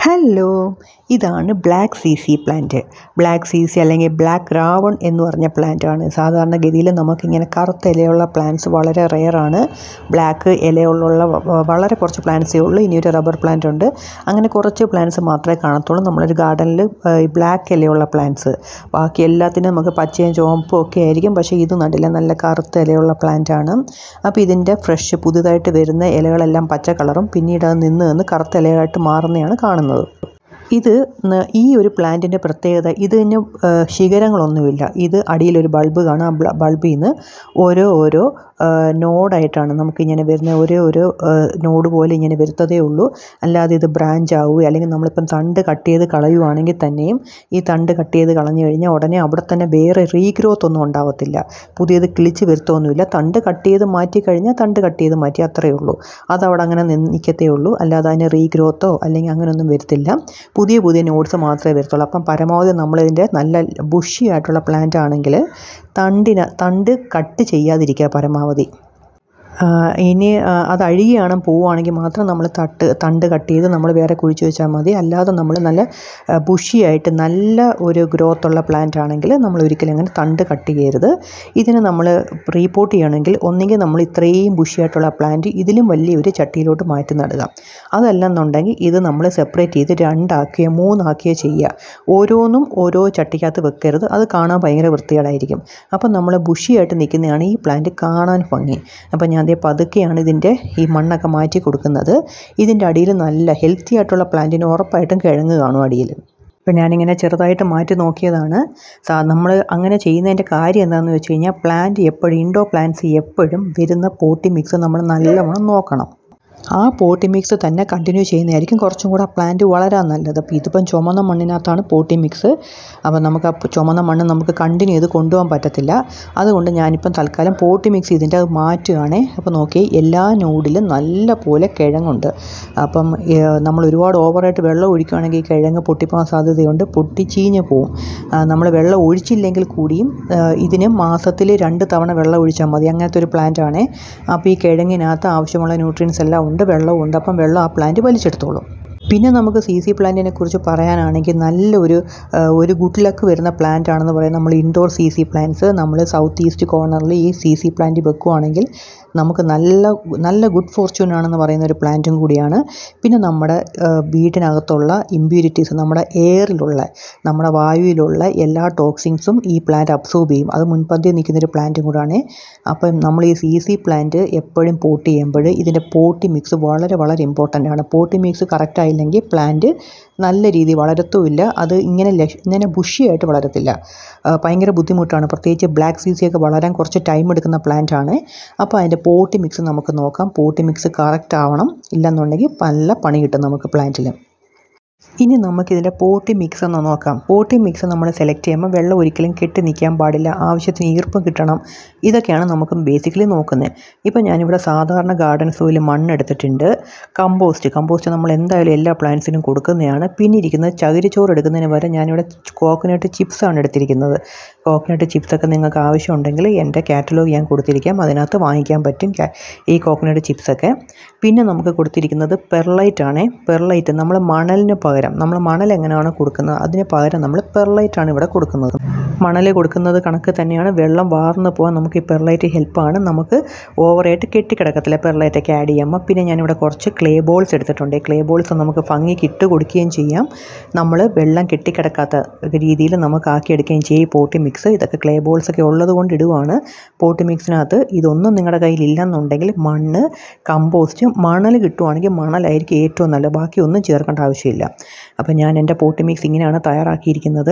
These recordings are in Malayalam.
ഹലോ, ഇതാണ് black Z Z plant. Black Z Z അല്ലെങ്കിൽ ബ്ലാക്ക് രാവൺ എന്ന് പറഞ്ഞ പ്ലാന്റാണ്. സാധാരണഗതിയിൽ നമുക്കിങ്ങനെ കറുത്ത ഇലയുള്ള പ്ലാന്റ്സ് വളരെ റെയറാണ്. ബ്ലാക്ക് ഇലയുള്ള വളരെ കുറച്ച് പ്ലാന്റ്സേ ഉള്ളൂ. ഇനിയൊരു റബ്ബർ പ്ലാന്റ് ഉണ്ട്. അങ്ങനെ കുറച്ച് പ്ലാന്റ്സ് മാത്രമേ കാണത്തുള്ളൂ നമ്മളൊരു ഗാർഡനിൽ. ബ്ലാക്ക് ഇലയുള്ള പ്ലാന്റ്സ്, ബാക്കി എല്ലാത്തിനും നമുക്ക് പച്ചയും ചുവപ്പും ഒക്കെ ആയിരിക്കും. പക്ഷേ ഇത് നടില്ല, നല്ല കറുത്ത ഇലയുള്ള പ്ലാന്റാണ്. അപ്പോൾ ഇതിൻ്റെ ഫ്രഷ് പുതുതായിട്ട് വരുന്ന ഇലകളെല്ലാം പച്ച കളറും പിന്നീട് അത് നിന്ന് കറുത്ത ഇലയായിട്ട് മാറുന്നതാണ് കാണുന്നത്. ഈ ഒരു പ്ലാന്റിൻ്റെ പ്രത്യേകത, ഇതിന് ശിഖരങ്ങളൊന്നുമില്ല. ഇത് അടിയിലൊരു ബൾബ് കാണാം. ആ ബൾബിൽ നിന്ന് ഓരോ നോഡായിട്ടാണ് നമുക്കിങ്ങനെ വരുന്ന ഓരോ നോഡ് പോലെ ഇങ്ങനെ വരുത്തതേ ഉള്ളൂ. അല്ലാതെ ഇത് ബ്രാഞ്ച് ആവുകയോ അല്ലെങ്കിൽ നമ്മളിപ്പം തണ്ട് കട്ട് ചെയ്ത് കളയുവാണെങ്കിൽ തന്നെയും ഈ തണ്ട് കട്ട് ചെയ്ത് കളഞ്ഞു കഴിഞ്ഞാൽ ഉടനെ അവിടെ തന്നെ വേറെ റീഗ്രോത്ത് ഒന്നും ഉണ്ടാവത്തില്ല. പുതിയത് കിളിച്ച് വരുത്തൊന്നുമില്ല. തണ്ട് കട്ട് ചെയ്ത് മാറ്റി കഴിഞ്ഞാൽ തണ്ട് കട്ട് ചെയ്ത് മാറ്റി, അത്രയേ ഉള്ളൂ. അതവിടെ അങ്ങനെ നിൽക്കത്തേ ഉള്ളൂ. അല്ലാതെ അതിന് റീഗ്രോത്തോ അല്ലെങ്കിൽ അങ്ങനെയൊന്നും വരത്തില്ല. പുതിയ നോട്ട്സ് മാത്രമേ വരത്തുള്ളൂ. അപ്പം പരമാവധി നമ്മളിതിൻ്റെ നല്ല ബുഷി ആയിട്ടുള്ള പ്ലാന്റ് ആണെങ്കിൽ തണ്ട് കട്ട് ചെയ്യാതിരിക്കുക പരമാവധി. ഇനി അത് അഴുകിയാണ് പോവുകയാണെങ്കിൽ മാത്രം നമ്മൾ തണ്ട് കട്ട് ചെയ്ത് നമ്മൾ വേറെ കുഴിച്ച് വെച്ചാൽ മതി. അല്ലാതെ നമ്മൾ നല്ല ബുഷിയായിട്ട് നല്ല ഒരു ഗ്രോത്തുള്ള പ്ലാന്റ് ആണെങ്കിൽ നമ്മൾ ഒരിക്കലും അങ്ങനെ തണ്ട് കട്ട് ചെയ്യരുത്. ഇതിന് നമ്മൾ റീപോർട്ട് ചെയ്യണമെങ്കിൽ ഒന്നുകിൽ നമ്മൾ ഇത്രയും ബുഷിയായിട്ടുള്ള പ്ലാന്റ് ഇതിലും വലിയൊരു ചട്ടിയിലോട്ട് മാറ്റി നടുക. അതല്ലെന്നുണ്ടെങ്കിൽ ഇത് നമ്മൾ സെപ്പറേറ്റ് ചെയ്ത് 2 ആക്കുകയോ 3 ആക്കുകയോ ചെയ്യുക. ഓരോന്നും ഓരോ ചട്ടിക്കകത്ത് വെക്കരുത്. അത് കാണാൻ ഭയങ്കര വൃത്തികേടായിരിക്കും. അപ്പം നമ്മൾ ബുഷിയായിട്ട് നിൽക്കുന്നതാണ് ഈ പ്ലാന്റ് കാണാൻ ഭംഗി. അപ്പം ഞാൻ പതുക്കെയാണ് ഇതിൻ്റെ ഈ മണ്ണൊക്കെ മാറ്റി കൊടുക്കുന്നത്. ഇതിൻ്റെ അടിയിൽ നല്ല ഹെൽത്തി ആയിട്ടുള്ള പ്ലാന്റിന് ഉറപ്പായിട്ടും കിഴങ്ങ് കാണും അടിയിൽ. ഇപ്പം ഞാനിങ്ങനെ ചെറുതായിട്ട് മാറ്റി നോക്കിയതാണ്. നമ്മൾ അങ്ങനെ ചെയ്യുന്നതിൻ്റെ കാര്യം എന്താണെന്ന് വെച്ച് കഴിഞ്ഞാൽ, പ്ലാന്റ് എപ്പോഴും ഇൻഡോർ പ്ലാന്റ്സ് എപ്പോഴും വരുന്ന പോട്ടി മിക്സ് നമ്മൾ നല്ലവണ്ണം നോക്കണം. ആ പോട്ടി മിക്സ് തന്നെ കണ്ടിന്യൂ ചെയ്യുന്നതായിരിക്കും കുറച്ചും കൂടെ പ്ലാന്റ് വളരാൻ നല്ലത്. അപ്പോൾ ഇതിപ്പം ചുമന്ന മണ്ണിനകത്താണ് പോട്ടി മിക്സ്. അപ്പോൾ നമുക്ക് ആ ചുമന്ന മണ്ണ് നമുക്ക് കണ്ടിന്യൂ ചെയ്ത് കൊണ്ടുപോകാൻ പറ്റത്തില്ല. അതുകൊണ്ട് ഞാനിപ്പം തൽക്കാലം പോട്ടി മിക്സ് ഇതിൻ്റെ അത് മാറ്റുകയാണേ. അപ്പോൾ നോക്കി, എല്ലാ നോഡിലും നല്ല പോലെ കിഴങ്ങുണ്ട്. അപ്പം നമ്മൾ ഒരുപാട് ഓവറായിട്ട് വെള്ളം ഒഴിക്കുകയാണെങ്കിൽ ഈ കിഴങ്ങ് പൊട്ടിപ്പോകാൻ സാധ്യതയുണ്ട്. പൊട്ടി ചീഞ്ഞ് പോവും. നമ്മൾ വെള്ളം ഒഴിച്ചില്ലെങ്കിൽ കൂടിയും ഇതിന് മാസത്തിൽ 2 തവണ വെള്ളം ഒഴിച്ചാൽ മതി. അങ്ങനത്തെ ഒരു പ്ലാന്റ് ആണേ. അപ്പോൾ ഈ കിഴങ്ങിനകത്ത് ആവശ്യമുള്ള ന്യൂട്രിയൻസ് എല്ലാം ഉണ്ട്, വെള്ളമുണ്ട്. അപ്പം വെള്ളം ആ പ്ലാന്റ് വലിച്ചെടുത്തോളും. പിന്നെ നമുക്ക് സി സി പ്ലാന്റിനെ കുറിച്ച് പറയാനാണെങ്കിൽ നല്ലൊരു ഗുഡ് ലക്ക് വരുന്ന പ്ലാന്റ് ആണെന്ന് പറയാം. നമ്മൾ ഇൻഡോർ സി സി പ്ലാന്റ്സ് നമ്മൾ സൗത്ത് ഈസ്റ്റ് കോർണറിൽ ഈ സി സി പ്ലാന്റ് വെക്കുകയാണെങ്കിൽ നമുക്ക് നല്ല ഗുഡ് ഫോർച്യൂൺ ആണെന്ന് പറയുന്ന ഒരു പ്ലാന്റും കൂടിയാണ്. പിന്നെ നമ്മുടെ വീട്ടിനകത്തുള്ള ഇമ്പ്യൂരിറ്റീസ്, നമ്മുടെ എയറിലുള്ള, നമ്മുടെ വായുവിലുള്ള എല്ലാ ടോക്സിൻസും ഈ പ്ലാന്റ് അബ്സോർബ് ചെയ്യും. അത് മുൻപന്തിയിൽ നിൽക്കുന്നൊരു പ്ലാന്റും കൂടാണ്. അപ്പം നമ്മൾ ഈ സി സി പ്ലാന്റ് എപ്പോഴും പോട്ട് ചെയ്യുമ്പോൾ ഇതിൻ്റെ പോട്ടി മിക്സ് വളരെ ഇമ്പോർട്ടൻ്റ് ആണ്. പോട്ടി മിക്സ് കറക്റ്റ് ആയില്ലെങ്കിൽ പ്ലാന്റ് നല്ല രീതിയിൽ വളരത്തുമില്ല. അത് ഇങ്ങനെ ബുഷിയായിട്ട് വളരത്തില്ല. ഭയങ്കര ബുദ്ധിമുട്ടാണ്. പ്രത്യേകിച്ച് ബ്ലാക്ക് സി സി ഒക്കെ വളരാൻ കുറച്ച് ടൈം എടുക്കുന്ന പ്ലാന്റ് ആണ്. അപ്പോൾ അതിൻ്റെ പോട്ടി മിക്സ് നമുക്ക് നോക്കാം. പോട്ടി മിക്സ് കറക്റ്റ് ആവണം. ഇല്ലെന്നുണ്ടെങ്കിൽ നല്ല പണി കിട്ടും നമുക്ക് പ്ലാന്റിൽ. ഇനി നമുക്കിതിൻ്റെ പോട്ടി മിക്സ് ഒന്ന് നോക്കാം. പോട്ടി മിക്സ് നമ്മൾ സെലക്ട് ചെയ്യുമ്പോൾ വെള്ളം ഒരിക്കലും കെട്ടി നിൽക്കാൻ പാടില്ല. ആവശ്യത്തിന് ഈർപ്പം കിട്ടണം. ഇതൊക്കെയാണ് നമുക്ക് ബേസിക്കലി നോക്കുന്നത്. ഇപ്പം ഞാനിവിടെ സാധാരണ ഗാർഡൻ സോയിൽ മണ്ണെടുത്തിട്ടുണ്ട്. കമ്പോസ്റ്റ് നമ്മൾ എന്തായാലും എല്ലാ പ്ലാന്റ്സിനും കൊടുക്കുന്നതാണ്. പിന്നെ ഇരിക്കുന്നത് ചകിരിച്ചോറ് എടുക്കുന്നതിന് പകരം ഞാനിവിടെ കോക്കനട്ട് ചിപ്സാണ് എടുത്തിരിക്കുന്നത്. കോക്കനട്ട് ചിപ്സൊക്കെ നിങ്ങൾക്ക് ആവശ്യമുണ്ടെങ്കിൽ എൻ്റെ കാറ്റലോഗ് ഞാൻ കൊടുത്തിരിക്കാം. അതിനകത്ത് വാങ്ങിക്കാൻ പറ്റും ഈ കോക്കനട്ട് ചിപ്സൊക്കെ. പിന്നെ നമുക്ക് കൊടുത്തിരിക്കുന്നത് പെർലൈറ്റ് ആണ്. പെർലൈറ്റ് നമ്മൾ മണലിന് പകരം, നമ്മൾ മണൽ എങ്ങനെയാണ് കൊടുക്കുന്നത് അതിന് പകരം നമ്മൾ പെർലൈറ്റാണ് ഇവിടെ കൊടുക്കുന്നത്. മണൽ കൊടുക്കുന്നത് കണക്ക് തന്നെയാണ്. വെള്ളം വാർന്നു പോകാൻ നമുക്ക് ഈ പെർലൈറ്റ് ഹെൽപ്പാണ്. നമുക്ക് ഓവറായിട്ട് കെട്ടിക്കിടക്കത്തില്ല പെർലൈറ്റൊക്കെ ആഡ് ചെയ്യുമ്പോൾ. പിന്നെ ഞാനിവിടെ കുറച്ച് ക്ലേ ബോൾസ് എടുത്തിട്ടുണ്ട്. ക്ലേ ബോൾസ് നമുക്ക് ഭംഗിക്ക് ഇട്ട് കൊടുക്കുകയും ചെയ്യാം. നമ്മൾ വെള്ളം കെട്ടിക്കിടക്കാത്ത രീതിയിൽ നമുക്ക് ആക്കിയെടുക്കുകയും ചെയ്യും പോട്ടി മിക്സ്. ഇതൊക്കെ ക്ലേ ബോൾസൊക്കെ ഉള്ളത് കൊണ്ട് ഇടുവാണ്. പോട്ടി മിക്സിനകത്ത് ഇതൊന്നും നിങ്ങളുടെ കയ്യിലില്ലെന്നുണ്ടെങ്കിൽ മണ്ണ്, കമ്പോസ്റ്റ്, മണൽ കിട്ടുവാണെങ്കിൽ മണലായിരിക്കും ഏറ്റവും നല്ലത്. ബാക്കി ഒന്നും ചേർക്കേണ്ട ആവശ്യമില്ല. അപ്പം ഞാൻ എൻ്റെ പോട്ടി മിക്സ് ഇങ്ങനെയാണ് തയ്യാറാക്കിയിരിക്കുന്നത്.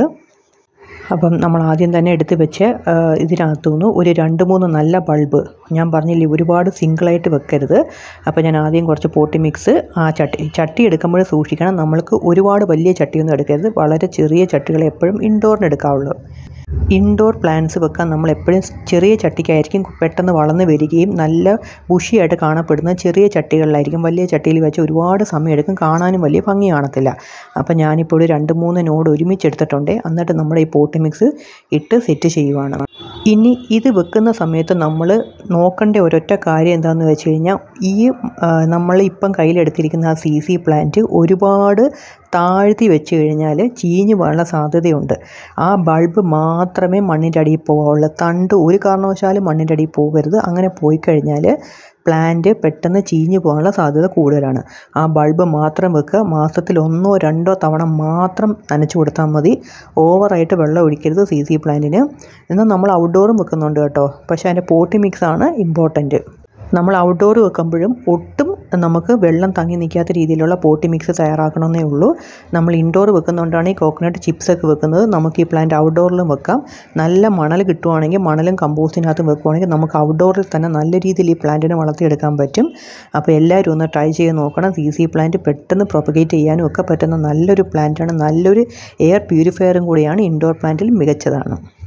അപ്പം നമ്മൾ ആദ്യം തന്നെ എടുത്ത് വെച്ച് ഇതിനകത്തുനിന്ന് ഒരു 2-3 നല്ല ബൾബ്, ഞാൻ പറഞ്ഞില്ലേ ഒരുപാട് സിംഗിളായിട്ട് വെക്കരുത്. അപ്പോൾ ഞാൻ ആദ്യം കുറച്ച് പോട്ടി മിക്സ് ആ ചട്ടി എടുക്കുമ്പോൾ സൂക്ഷിക്കണം. നമ്മൾക്ക് ഒരുപാട് വലിയ ചട്ടിയൊന്നും എടുക്കരുത്. വളരെ ചെറിയ ചട്ടികൾ എപ്പോഴും ഇൻഡോറിന് എടുക്കാവുള്ളൂ. ഇൻഡോർ പ്ലാന്റ്സ് വെക്കാൻ നമ്മൾ എപ്പോഴും ചെറിയ ചട്ടിക്കായിരിക്കും പെട്ടെന്ന് വളർന്ന് വരികയും നല്ല ബുഷിയായിട്ട് കാണപ്പെടുന്ന ചെറിയ ചട്ടികളിലായിരിക്കും. വലിയ ചട്ടിയിൽ വെച്ച് ഒരുപാട് സമയം എടുക്കും, കാണാനും വലിയ ഭംഗി കാണത്തില്ല. അപ്പോൾ ഞാനിപ്പോൾ ഒരു 2-3 നോഡ് ഒരുമിച്ച് എടുത്തിട്ടുണ്ട്. എന്നിട്ട് നമ്മുടെ ഈ പോട്ടി മിക്സ് ഇട്ട് സെറ്റ് ചെയ്യുവാണ്. ഇനി ഇത് വെക്കുന്ന സമയത്ത് നമ്മൾ നോക്കേണ്ട ഒരൊറ്റ കാര്യം എന്താണെന്ന് വെച്ച് കഴിഞ്ഞാൽ, ഈ നമ്മൾ ഇപ്പം കയ്യിലെടുത്തിരിക്കുന്ന ആ സി സി പ്ലാന്റ് ഒരുപാട് താഴ്ത്തി വെച്ച് കഴിഞ്ഞാൽ ചീഞ്ഞ് പോകാനുള്ള സാധ്യതയുണ്ട്. ആ ബൾബ് മാത്രമേ മണ്ണിൻ്റെ അടിയിൽ പോകാവുള്ളൂ. തണ്ട് ഒരു കാരണവശാലും മണ്ണിൻ്റെ അടിയിൽ പോകരുത്. അങ്ങനെ പോയി കഴിഞ്ഞാൽ പ്ലാന്റ് പെട്ടെന്ന് ചീഞ്ഞ് പോകാനുള്ള സാധ്യത കൂടുതലാണ്. ആ ബൾബ് മാത്രം വെക്കുക. മാസത്തിൽ 1-2 തവണ മാത്രം നനച്ചു കൊടുത്താൽ മതി. ഓവറായിട്ട് വെള്ളം ഒഴിക്കരുത് CC പ്ലാന്റിന്. എന്നാൽ നമ്മൾ ഔട്ട്ഡോറും വെക്കുന്നുണ്ട് കേട്ടോ. പക്ഷേ അതിൻ്റെ പോട്ടി മിക്സാണ് ഇമ്പോർട്ടൻറ്റ്. നമ്മൾ ഔട്ട്ഡോർ വെക്കുമ്പോഴും ഒട്ടും നമുക്ക് വെള്ളം തങ്ങി നിൽക്കാത്ത രീതിയിലുള്ള പോട്ടി മിക്സ് തയ്യാറാക്കണമെന്നേ ഉള്ളൂ. നമ്മൾ ഇൻഡോർ വെക്കുന്നുകൊണ്ടാണ് ഈ കോക്കനട്ട് ചിപ്സൊക്കെ വെക്കുന്നത്. നമുക്ക് ഈ പ്ലാന്റ് ഔട്ട്ഡോറിലും വെക്കാം. നല്ല മണൽ കിട്ടുവാണെങ്കിൽ മണലും കമ്പോസ്റ്റിനകത്തും വെക്കുവാണെങ്കിൽ നമുക്ക് ഔട്ട്ഡോറിൽ തന്നെ നല്ല രീതിയിൽ ഈ പ്ലാന്റിനെ വളർത്തിയെടുക്കാൻ പറ്റും. അപ്പോൾ എല്ലാവരും ഒന്ന് ട്രൈ ചെയ്ത് നോക്കണം. CC പ്ലാന്റ് പെട്ടെന്ന് പ്രൊപ്പഗേറ്റ് ചെയ്യാനും ഒക്കെ പറ്റുന്ന നല്ലൊരു പ്ലാന്റാണ്. നല്ലൊരു എയർ പ്യൂരിഫയറും കൂടിയാണ്. ഇൻഡോർ പ്ലാന്റിൽ മികച്ചതാണ്.